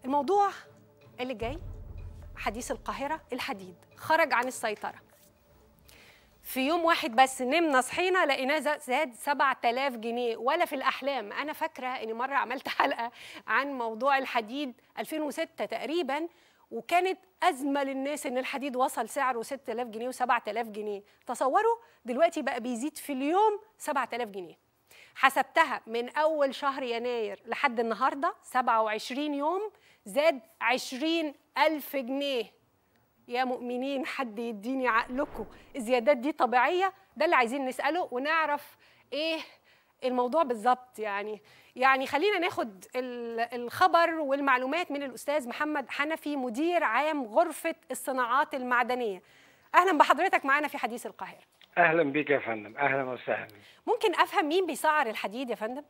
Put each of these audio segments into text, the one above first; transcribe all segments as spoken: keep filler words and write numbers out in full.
الموضوع اللي جاي حديث القاهرة، الحديد خرج عن السيطرة. في يوم واحد بس نمنا صحينا لقيناه زاد سبعة آلاف جنيه، ولا في الأحلام. أنا فاكرة إني مرة عملت حلقة عن موضوع الحديد ألفين وستة تقريباً، وكانت أزمة للناس إن الحديد وصل سعره ستة آلاف جنيه وسبعة آلاف جنيه. تصوروا دلوقتي بقى بيزيد في اليوم سبعة آلاف جنيه. حسبتها من أول شهر يناير لحد النهاردة سبعة وعشرين يوم، زاد عشرين ألف جنيه. يا مؤمنين حد يديني عقلكم، الزيادات دي طبيعية؟ ده اللي عايزين نسأله ونعرف إيه الموضوع بالظبط. يعني يعني خلينا ناخد الخبر والمعلومات من الأستاذ محمد حنفي، مدير عام غرفة الصناعات المعدنية. أهلا بحضرتك معنا في حديث القاهرة. أهلا بك يا فندم. أهلا وسهلا. ممكن أفهم مين بيسعر الحديد يا فندم؟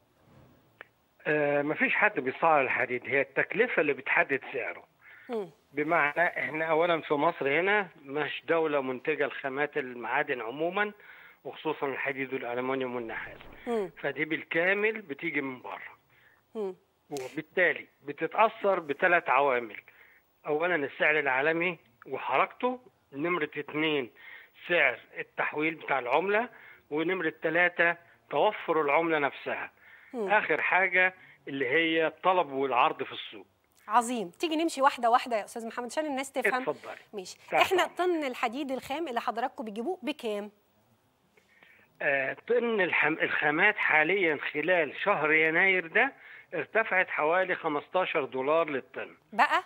آه مفيش حد بيسعر الحديد، هي التكلفة اللي بتحدد سعره. م. بمعنى احنا أولا في مصر هنا مش دولة منتجة لخامات المعادن عموما، وخصوصا الحديد والألمنيوم والنحاس. م. فدي بالكامل بتيجي من بره. م. وبالتالي بتتأثر بثلاث عوامل. أولا السعر العالمي وحركته، نمرة اتنين سعر التحويل بتاع العملة، ونمرة ثلاثة توفر العملة نفسها. م. آخر حاجة اللي هي الطلب والعرض في السوق. عظيم. تيجي نمشي واحدة واحدة يا أستاذ محمد عشان الناس تفهم. اتفضلي. ماشي. احنا طن الحديد الخام اللي حضراتكم بتجيبوه بكام؟ آه طن الحم... الخامات حاليا خلال شهر يناير ده ارتفعت حوالي خمستاشر دولار للطن. بقى؟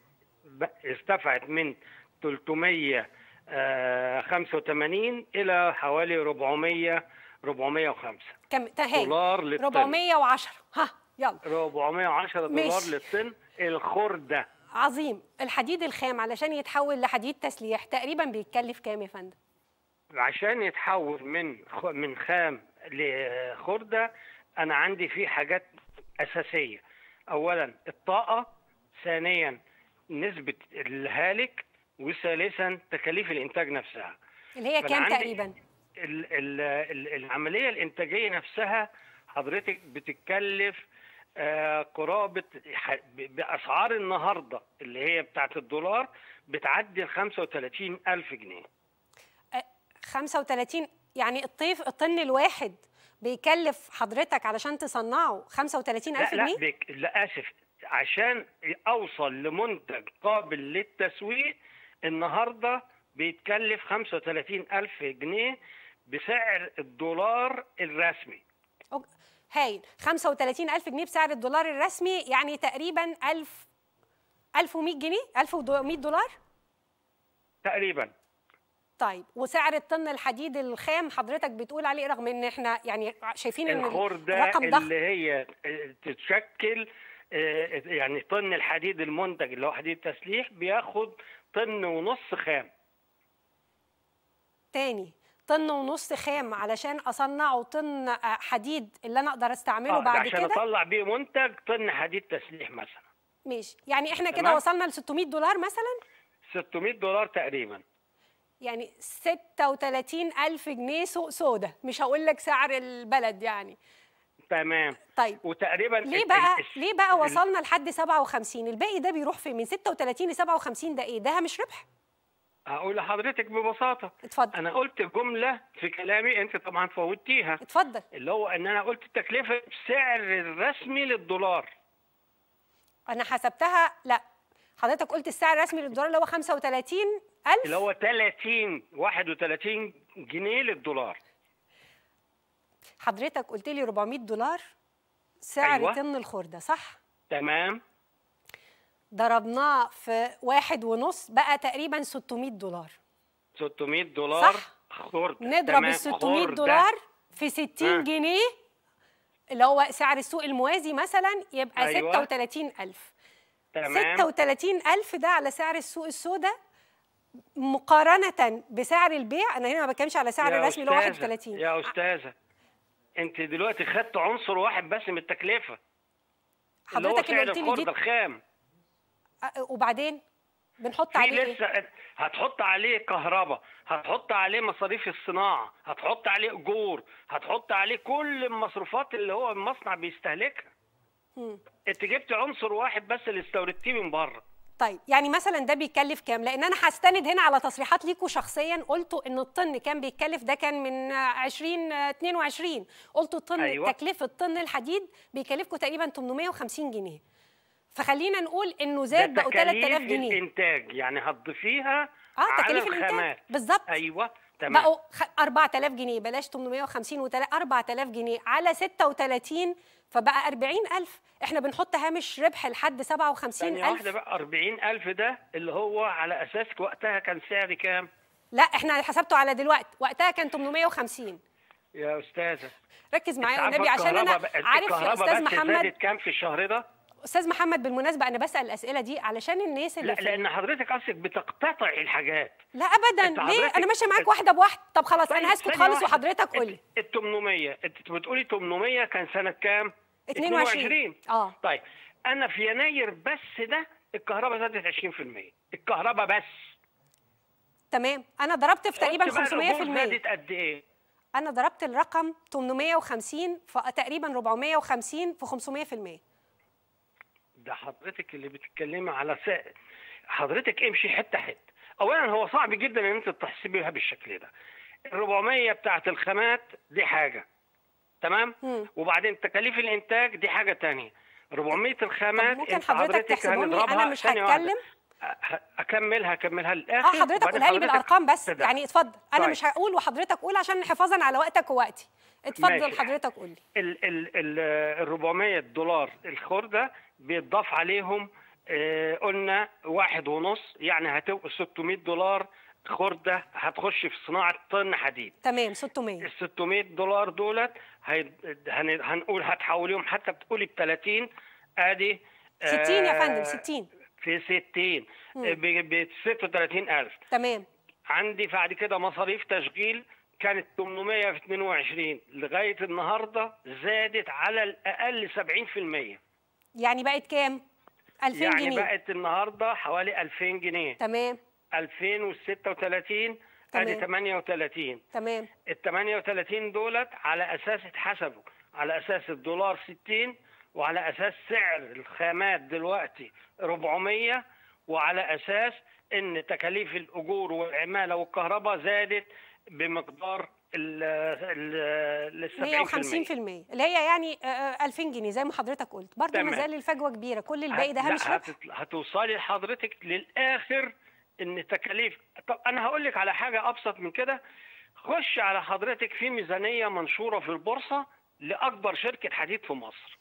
ارتفعت من ثلاثمية وخمسة وثمانين الى حوالي أربعمية أربعمية وخمسة كم دولار للطن. أربعمية وعشرة. ها يلا. أربعمية وعشرة دولار مش. للطن الخردة. عظيم. الحديد الخام علشان يتحول لحديد تسليح تقريبا بيتكلف كام يا فندم؟ عشان يتحول من من خام لخردة انا عندي فيه حاجات اساسية. اولا الطاقة، ثانيا نسبة الهالك، وثالثا تكاليف الانتاج نفسها اللي هي كام تقريبا؟ ال ال ال العمليه الانتاجيه نفسها حضرتك بتتكلف آه قرابه باسعار النهارده اللي هي بتاعه الدولار بتعدي ال خمسة وثلاثين ألف جنيه. أه خمسة وثلاثين يعني الطيف الطن الواحد بيكلف حضرتك علشان تصنعه خمسة وثلاثين ألف جنيه؟ لا بك لا اسف، عشان اوصل لمنتج قابل للتسويق النهارده بيتكلف خمسة وثلاثين ألف جنيه بسعر الدولار الرسمي. هايل. خمسة وثلاثين ألف جنيه بسعر الدولار الرسمي، يعني تقريبا ألف ألف ومية جنيه، ألف ومية دولار تقريبا. طيب وسعر الطن الحديد الخام حضرتك بتقول عليه رغم ان احنا يعني شايفين ان الرقم ضخم، اللي هي تتشكل يعني طن الحديد المنتج اللي هو حديد تسليح بياخد طن ونص خام. تاني طن ونص خام علشان اصنعه طن حديد اللي انا اقدر استعمله آه بعد عشان كده عشان اطلع بيه منتج طن حديد تسليح مثلا. ماشي. يعني احنا كده وصلنا ل ستمية دولار مثلا؟ ستمية دولار تقريبا. يعني ستة وثلاثين ألف جنيه سوق سودا، مش هقول لك سعر البلد يعني. تمام. طيب وتقريبا ليه بقى ليه بقى وصلنا لحد سبعة وخمسين؟ الباقي ده بيروح فين؟ من ستة وثلاثين ل سبعة وخمسين ده ايه؟ ده مش ربح؟ هقول لحضرتك ببساطه. اتفضل. انا قلت جمله في كلامي انت طبعا فوتيها. اتفضل. اللي هو ان انا قلت التكلفه بسعر الرسمي للدولار. انا حسبتها. لا حضرتك قلت السعر الرسمي للدولار اللي هو خمسة وثلاثين ألف، اللي هو ثلاثين واحد وثلاثين جنيه للدولار. حضرتك قلت لي أربعمية دولار سعر أيوة. طن الخردة صح؟ تمام. ضربناه في واحد ونص بقى تقريبا ستمية دولار. ستمية دولار صح؟ خردة. نضرب ال ستمية دولار في ستين جنيه اللي هو سعر السوق الموازي مثلا يبقى أيوة. ستة وثلاثين ألف. تمام. ستة وثلاثين ألف ده على سعر السوق السوداء مقارنة بسعر البيع. أنا هنا ما بتكلمش على سعر الرسمي اللي هو واحد وثلاثين. يا أستاذة أنت دلوقتي خدت عنصر واحد بس من التكلفة. حضرتك اللي قلت لي دي الخام. وبعدين بنحط عليه لسه إيه؟ هتحط عليه كهرباء، هتحط عليه مصاريف الصناعة، هتحط عليه أجور، هتحط عليه كل المصروفات اللي هو المصنع بيستهلكها. مم. انت جبت عنصر واحد بس اللي استوردتيه من بره. طيب يعني مثلا ده بيتكلف كام؟ لان انا هستند هنا على تصريحات ليكوا شخصيا، قلتوا ان الطن كان بيتكلف، ده كان من عشرين اتنين وعشرين، قلتوا الطن أيوة. تكلفه طن الحديد بيكلفكوا تقريبا تمنمية وخمسين جنيه، فخلينا نقول انه زاد بقوا تلات آلاف جنيه. الانتاج يعني هتضيفيها اه على تكاليف الانتاج الخامات. بالظبط. ايوه تمام. بقوا أربعة آلاف جنيه، بلاش تمنمية وخمسين و أربعة آلاف جنيه على ستة وتلاتين، فبقى أربعين ألف. احنا بنحط هامش ربح لحد سبعة وخمسين ألف. ثانية واحدة بقى، أربعين ألف ده اللي هو على أساس وقتها كان سعر كام؟ لا احنا حسبته على دلوقتي، وقتها كان تمنمية وخمسين. يا أستاذة ركز معايا والنبي عشان أنا عارف يا أستاذ محمد. زادت كام في الشهر ده؟ أستاذ محمد بالمناسبة أنا بسأل الأسئلة دي علشان الناس اللي لا لأن حضرتك أصلك بتقتطع الحاجات. لا أبدا، ليه؟ أنا ماشية معاك واحدة بواحدة. طب خلاص طيب أنا هسكت خالص وحضرتك قول لي. ال تمنمية أنت بتقولي تمنمية كان سنة كام؟ اتنين وعشرين. اه طيب أنا في يناير بس ده الكهرباء زادت عشرين في المية، الكهرباء بس. تمام، أنا ضربت في تقريبا خمسمية في المية. زادت قد إيه؟ أنا ضربت الرقم تمنمية وخمسين فتقريبا أربعمية وخمسين في خمسمية في المية. ده حضرتك اللي بتتكلمي على سعر، حضرتك امشي حته حته. اولا هو صعب جدا ان انت تحسبيها بالشكل ده. ال أربعمية بتاعت الخامات دي حاجه تمام، مم. وبعدين تكاليف الانتاج دي حاجه ثانيه. أربعمية الخامات ممكن حضرتك تحسبهم لي؟ انا مش هتكلم. اكملها اكملها للاخر. اه حضرتك قولها لي بالارقام بس تدع. يعني اتفضل. انا طيب. مش هقول وحضرتك قول عشان حفاظا على وقتك ووقتي. اتفضل ماشي. حضرتك قول لي. ال ال ال أربعمية دولار الخرده بيتضاف عليهم آه قلنا واحد ونص، يعني هتبقى ستمية دولار خرده هتخش في صناعه طن حديد. تمام ستمية. ال ستمية دولار دولت هي هن هنقول هتحوليهم حتى بتقولي ب تلاتين ادي ستين يا فندم ستين في ستين ب ستة وتلاتين ألف. تمام. عندي بعد كده مصاريف تشغيل كانت تمنمية في اتنين وعشرين لغايه النهارده زادت على الاقل سبعين في المية. يعني بقت كام؟ ألفين يعني جنيه. يعني بقت النهارده حوالي ألفين جنيه. تمام. ألفين وستة وتلاتين ادي تمنية وتلاتين. تمام. ال تمنية وتلاتين دولت على اساس اتحسبوا على اساس الدولار ستين، وعلى اساس سعر الخامات دلوقتي أربعمية، وعلى اساس ان تكاليف الاجور والعماله والكهرباء زادت بمقدار ال مية وخمسين في المية اللي هي يعني ألفين جنيه زي ما حضرتك قلت. برضه ما زال الفجوه كبيره، كل الباقي ده هامش ربح. هتوصلي لحضرتك للاخر ان تكاليف. طب انا هقول لك على حاجه ابسط من كده. خش على حضرتك في ميزانيه منشوره في البورصه لاكبر شركه حديد في مصر،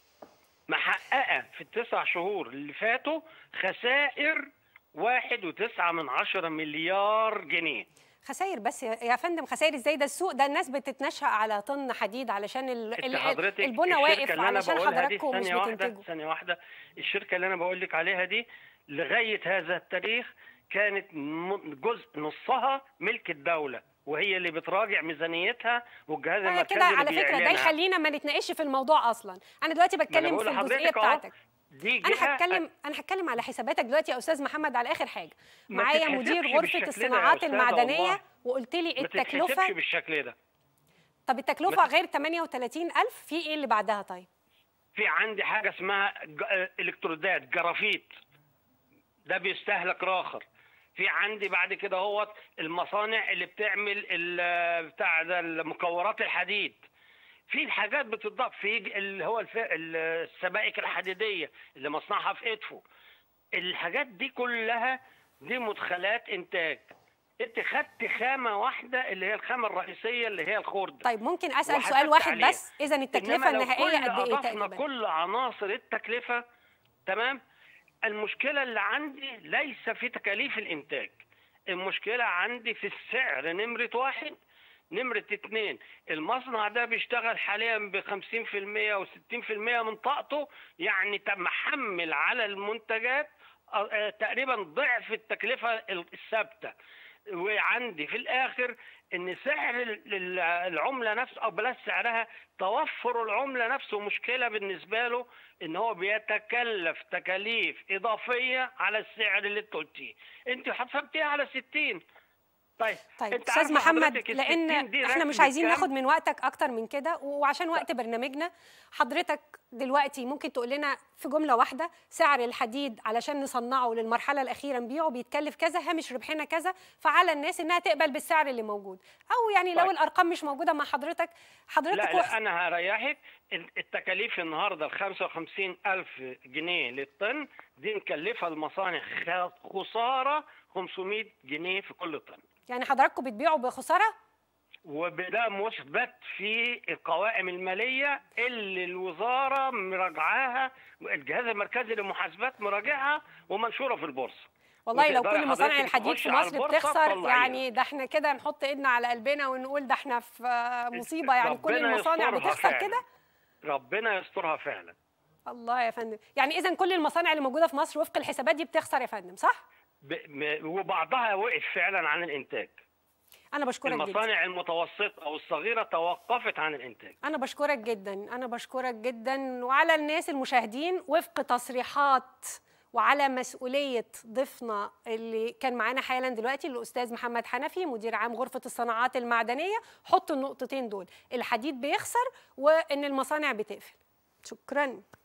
محققه في التسع شهور اللي فاتوا خسائر واحد وتسعة من عشرة مليار جنيه. خسائر بس يا فندم؟ خسائر ازاي؟ ده السوق ده الناس بتتنشأ على طن حديد علشان البنا واقف، علشان حضراتكم مش بتنتجوا. ثانيه واحده، الشركه اللي انا بقول لك عليها دي لغايه هذا التاريخ كانت جزء نصها ملك الدوله، وهي اللي بتراجع ميزانيتها والجهاز المركزي كده. على فكره ده يخلينا ما نتناقش في الموضوع اصلا. انا دلوقتي بتكلم في الجزئيه بتاعتك. انا هتكلم انا هتكلم على حساباتك دلوقتي يا استاذ محمد. على اخر حاجه معايا مدير غرفه الصناعات المعدنيه وقلت لي التكلفه ما بالشكل ده. طب التكلفه غير تمنية وتلاتين ألف، في ايه اللي بعدها؟ طيب في عندي حاجه اسمها الكترودات جرافيت، ده بيستهلك راخر. في عندي بعد كده هو المصانع اللي بتعمل بتاع ده المكورات الحديد، في حاجات بتضاف في اللي هو السبائك الحديديه اللي مصنعها في ادفو. الحاجات دي كلها دي مدخلات انتاج. انت خدت خامه واحده اللي هي الخامه الرئيسيه اللي هي الخرده. طيب ممكن اسال سؤال واحد عليها. بس اذا التكلفه النهائيه قد ايه تقريبا؟ كل عناصر التكلفه تمام. المشكله اللي عندي ليس في تكاليف الانتاج، المشكله عندي في السعر نمره واحد. نمرة اتنين، المصنع ده بيشتغل حاليا ب خمسين في المية و ستين في المية من طاقته، يعني محمل على المنتجات تقريبا ضعف التكلفة الثابتة. وعندي في الآخر إن سعر العملة نفسه أو بلاش سعرها، توفر العملة نفسه مشكلة بالنسبة له، إن هو بيتكلف تكاليف إضافية على السعر اللي أنت قلتيه. أنت حسبتيها على ستين. طيب طيب استاذ محمد، لان احنا مش عايزين ناخد من وقتك اكتر من كده، وعشان وقت برنامجنا حضرتك دلوقتي ممكن تقول لنا في جمله واحده سعر الحديد علشان نصنعه للمرحله الاخيره نبيعه بيتكلف كذا، هامش ربحنا كذا، فعلى الناس انها تقبل بالسعر اللي موجود، او يعني لو طيب. الارقام مش موجوده مع حضرتك حضرتك لا, وخ... لا انا هريحك. التكاليف النهارده ال خمسة وخمسين ألف جنيه للطن دي مكلفه المصانع خساره خمسمائة جنيه في كل طن. يعني حضراتكم بتبيعوا بخساره؟ وبده مثبت في القوائم الماليه اللي الوزاره مراجعاها، الجهاز المركزي للمحاسبات مراجعها ومنشوره في البورصه. والله لو كل مصانع الحديد في مصر بتخسر يعني ده احنا كده نحط ايدنا على قلبنا ونقول ده احنا في مصيبه، يعني كل المصانع بتخسر كده. ربنا يسترها فعلا. الله يا فندم، يعني اذا كل المصانع اللي موجوده في مصر وفق الحسابات دي بتخسر يا فندم، صح؟ ب... م... وبعضها وقف فعلا عن الانتاج. أنا بشكرك جدا. المصانع المتوسطة أو الصغيرة توقفت عن الإنتاج. أنا بشكرك جدا، أنا بشكرك جدا، وعلى الناس المشاهدين وفق تصريحات وعلى مسؤولية ضيفنا اللي كان معانا حالا دلوقتي الأستاذ محمد حنفي مدير عام غرفة الصناعات المعدنية، حطوا النقطتين دول، الحديد بيخسر وإن المصانع بتقفل. شكرا.